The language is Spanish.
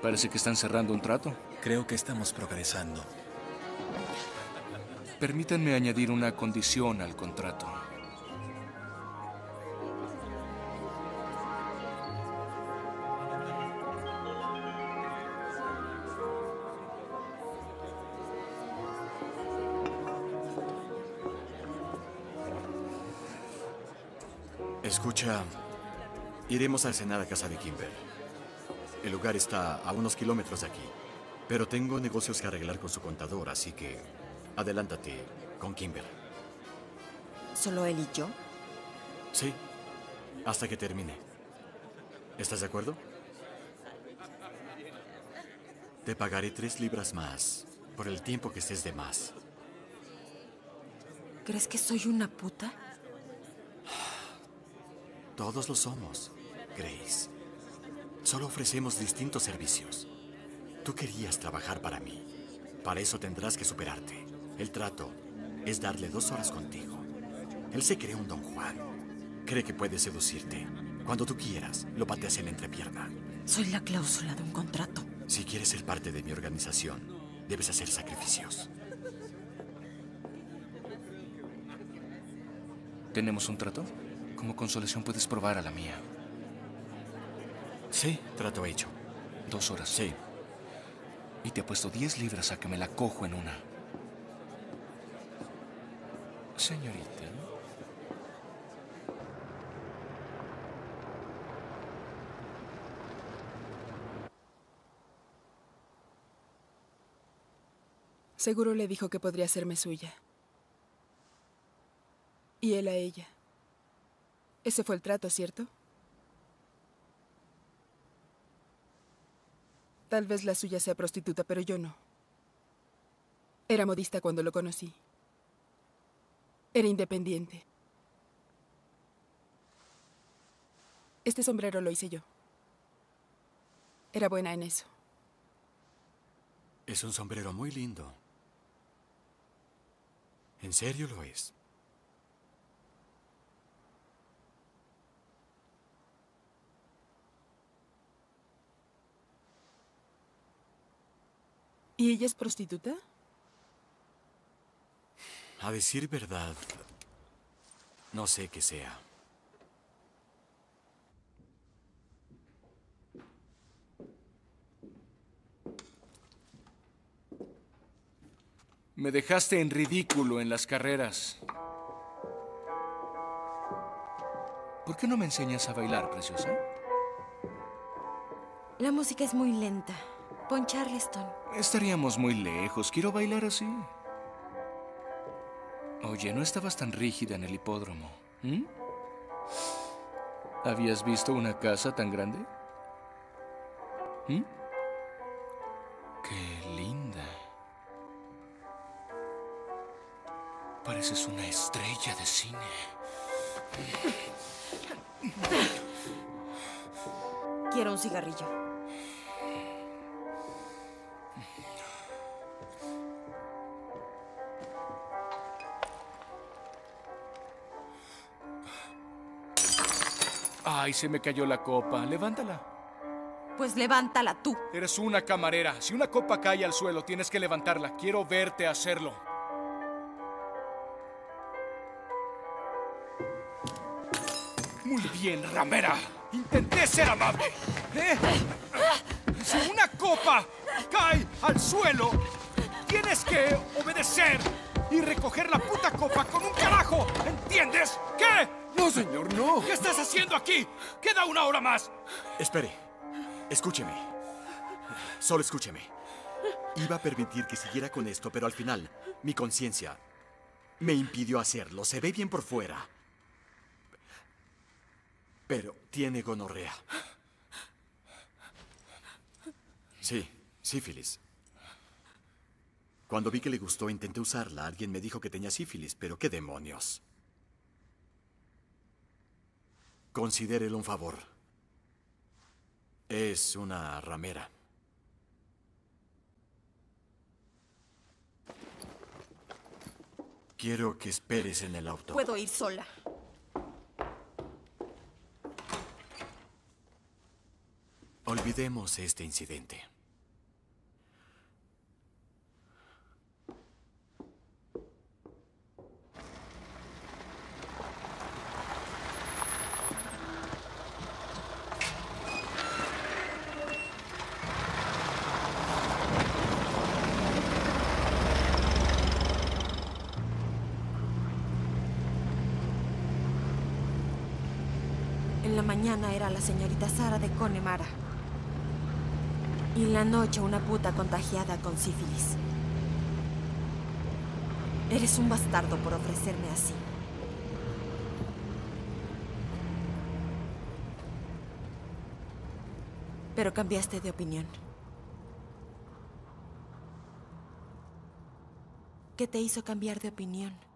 Parece que están cerrando un trato. Creo que estamos progresando. Permítanme añadir una condición al contrato. Escucha, iremos a cenar a casa de Kimber. El lugar está a unos kilómetros de aquí, pero tengo negocios que arreglar con su contador, así que adelántate con Kimber. ¿Solo él y yo? Sí, hasta que termine. ¿Estás de acuerdo? Te pagaré 3 libras más por el tiempo que estés de más. ¿Crees que soy una puta? Todos lo somos, Grace. Solo ofrecemos distintos servicios. Tú querías trabajar para mí. Para eso tendrás que superarte. El trato es darle 2 horas contigo. Él se cree un Don Juan. Cree que puede seducirte. Cuando tú quieras, lo pateas en la entrepierna. Soy la cláusula de un contrato. Si quieres ser parte de mi organización, debes hacer sacrificios. ¿Tenemos un trato? Como consolación puedes probar a la mía. Sí, trato hecho. 2 horas. Sí. Y te apuesto 10 libras a que me la cojo en una. Señorita. Seguro le dijo que podría hacerme suya. Y él a ella. Ese fue el trato, ¿cierto? Tal vez la suya sea prostituta, pero yo no. Era modista cuando lo conocí. Era independiente. Este sombrero lo hice yo. Era buena en eso. Es un sombrero muy lindo. En serio lo es. ¿Y ella es prostituta? A decir verdad, no sé qué sea. Me dejaste en ridículo en las carreras. ¿Por qué no me enseñas a bailar, preciosa? La música es muy lenta. Pon Charleston. Estaríamos muy lejos. Quiero bailar así. Oye, no estabas tan rígida en el hipódromo. ¿Habías visto una casa tan grande? ¡Qué linda! Pareces una estrella de cine. Quiero un cigarrillo. Ay, se me cayó la copa. Levántala. Pues levántala tú. Eres una camarera. Si una copa cae al suelo, tienes que levantarla. Quiero verte hacerlo. Muy bien, ramera. Intenté ser amable. Si una copa cae al suelo, tienes que obedecer y recoger la puta copa con un carajo. ¿Entiendes? ¿Qué? No, señor, no. ¿Qué estás haciendo aquí? Queda 1 hora más. Espere. Escúcheme. Solo escúcheme. Iba a permitir que siguiera con esto, pero al final, mi conciencia me impidió hacerlo. Se ve bien por fuera. Pero tiene gonorrea. Sí, sífilis. Cuando vi que le gustó, intenté usarla. Alguien me dijo que tenía sífilis, pero qué demonios. Considérelo un favor. Es una ramera. Quiero que esperes en el auto. Puedo ir sola. Olvidemos este incidente. En la mañana era la señorita Sara de Connemara. Y en la noche una puta contagiada con sífilis. Eres un bastardo por ofrecerme así. Pero cambiaste de opinión. ¿Qué te hizo cambiar de opinión?